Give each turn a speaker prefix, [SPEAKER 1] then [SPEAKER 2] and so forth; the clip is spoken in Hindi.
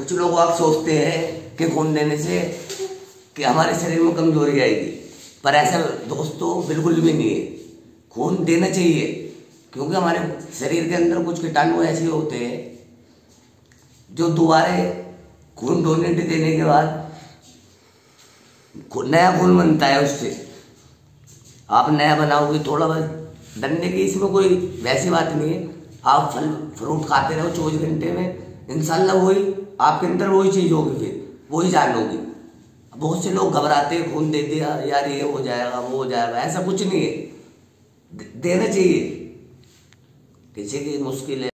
[SPEAKER 1] कुछ लोग आप सोचते हैं कि खून देने से कि हमारे शरीर में कमजोरी आएगी, पर ऐसा दोस्तों बिल्कुल भी नहीं है। खून देना चाहिए क्योंकि हमारे शरीर के अंदर कुछ कीटाणु ऐसे होते हैं जो दोबारा खून डोनेट देने के बाद नया खून बनता है। उससे आप नया बनाओगे, थोड़ा बहुत डरने की इसमें कोई वैसी बात नहीं है। आप फल फ्रूट खाते रहो 24 घंटे में, इंशाल्लाह वही आपके अंदर वही चीज होगी, फिर वही जान होगी। बहुत से लोग घबराते हैं, खून दे दिया यार ये हो जाएगा वो हो जाएगा, ऐसा कुछ नहीं है। देना चाहिए, किसी की मुश्किल है।